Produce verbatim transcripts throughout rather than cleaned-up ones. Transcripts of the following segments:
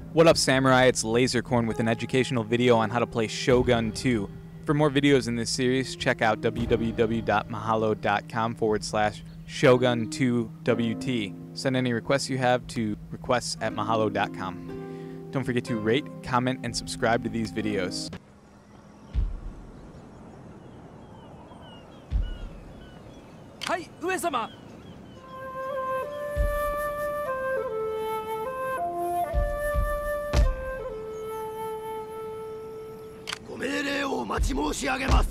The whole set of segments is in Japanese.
What up, Samurai? It's Lasercorn with an educational video on how to play Shogun two. For more videos in this series, check out www.mahalo.com forward slash Shogun two W T. Send any requests you have to requests at mahalo dot com. Don't forget to rate, comment, and subscribe to these videos. はい、上様。 ご命令を待ち申し上げます。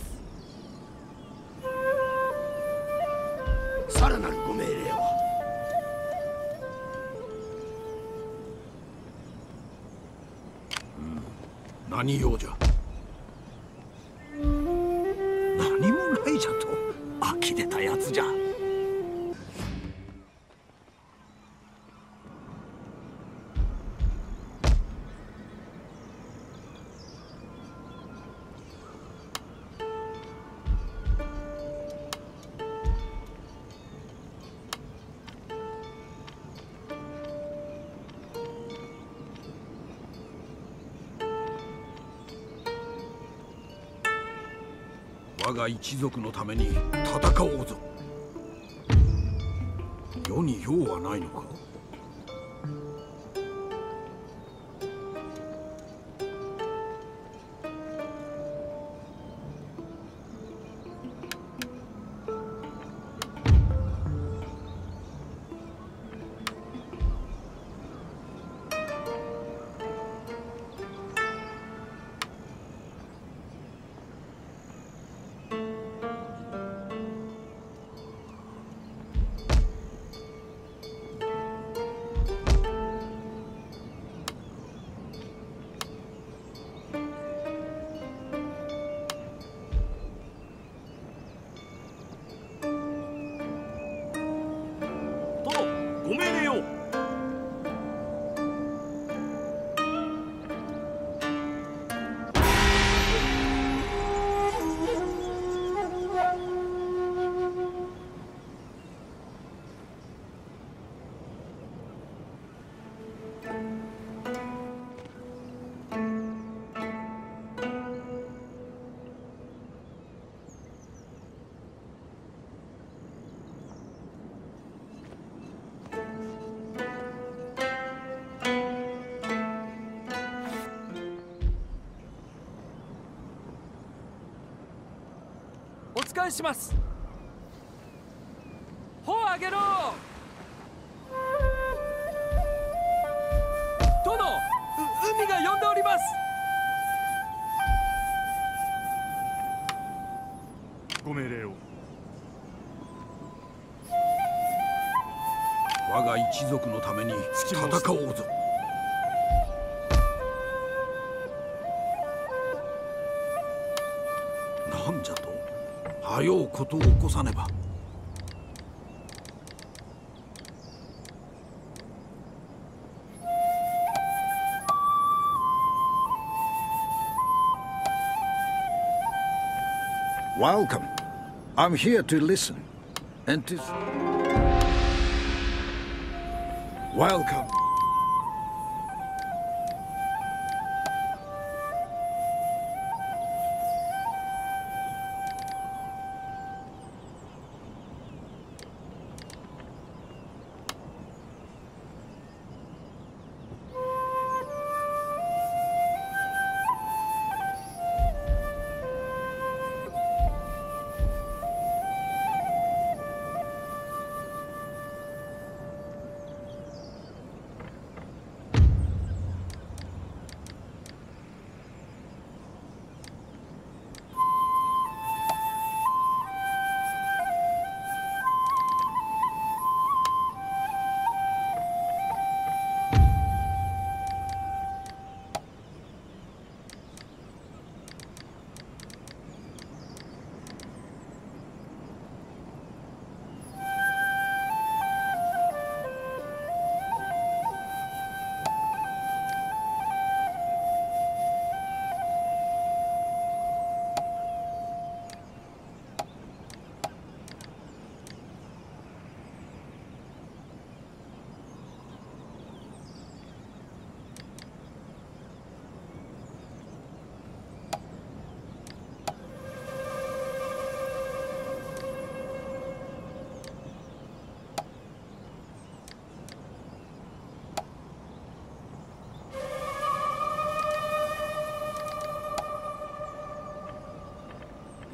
さらなるご命令は。うん、何用じゃ。何もないじゃと。呆れたやつじゃ。我が一族のために戦おうぞ。世に用はないのか。ご命令を。お使いします。帆を上げろ。殿、う海が呼んでおります。ご命令を。我が一族のために戦おうぞ。なんじゃと。はようことを起こさねば。 Welcome. I'm here to listen and to... Welcome.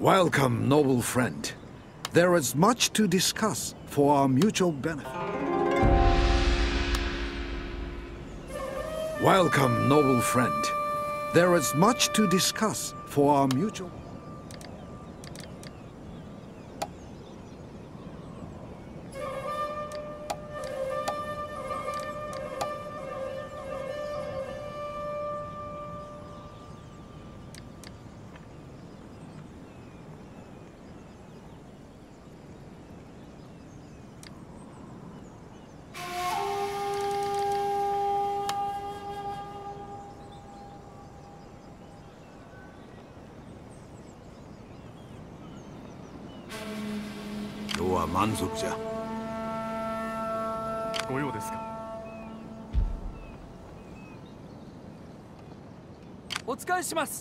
Welcome, noble friend. There is much to discuss for our mutual benefit. Welcome, noble friend. There is much to discuss for our mutual... 今日は満足じゃ。 ご用ですか。お使いします。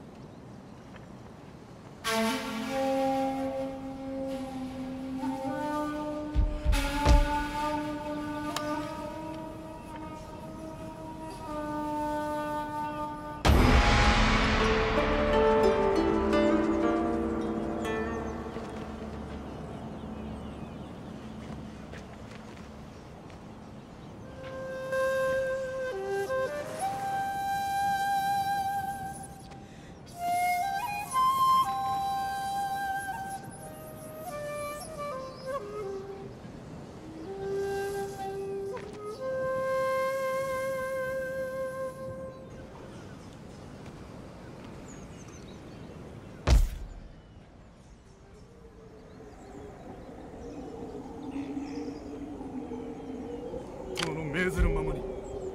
命ずるままに。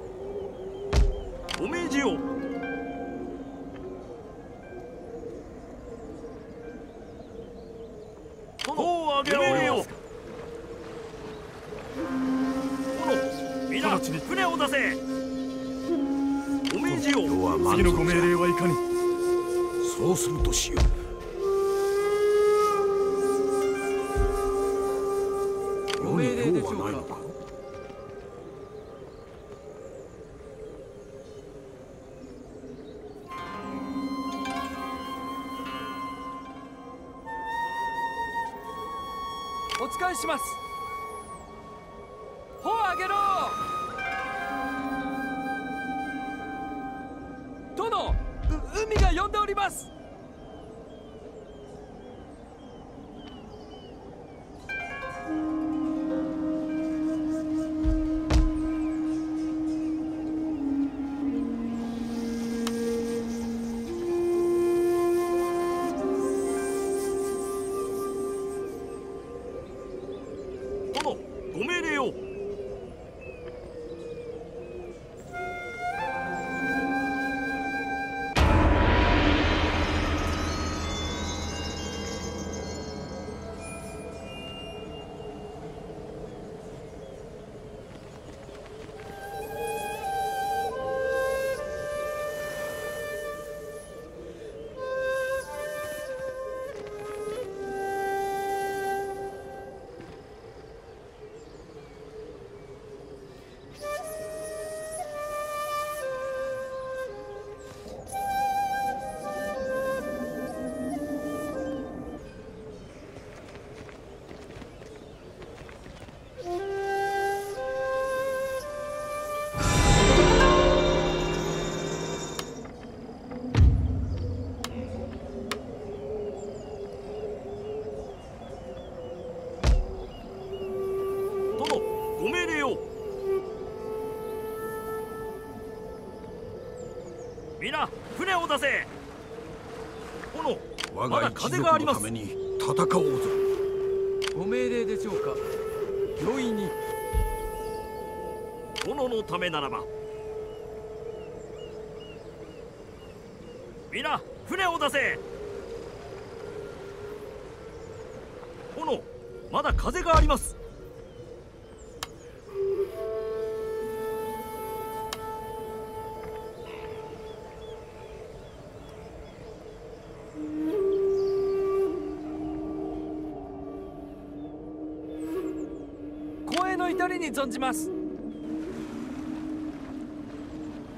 お命じを。殿をあげろよ。殿、皆船を出せ。お命じを。次のご命令はいかに。 そうするとしよう。 ご命令でしょうか。 ないのか。 お使いします。帆を上げろ。殿、う海が呼んでおります。ご命令を。ご命令を。皆船を出せ。殿、 我まだが一族風があります。 のために戦おうぞ。 ご命令でしょうか。容易に。殿のためならば。皆船を出せ。殿、まだ風があります。光栄の至りに存じます。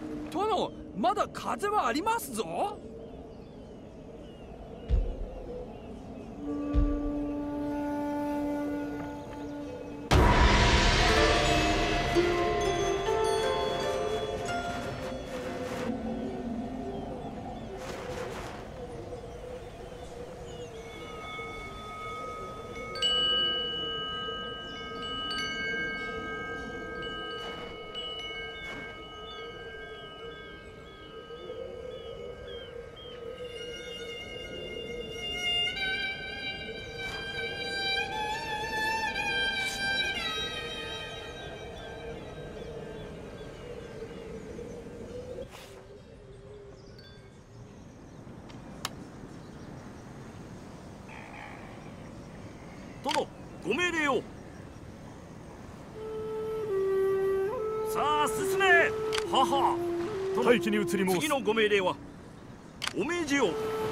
殿、まだ風はありますぞ。 殿、ご命令を。さあ進め。はは。 待機に移り申す。 次のご命令はお命じよ。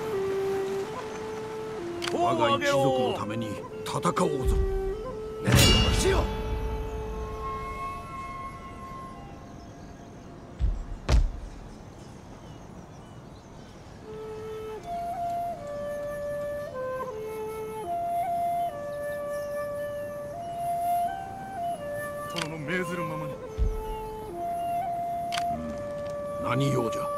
我が一族のために戦おうぞ。 命令をしよう。 殿の命ずるままに。 何用じゃ。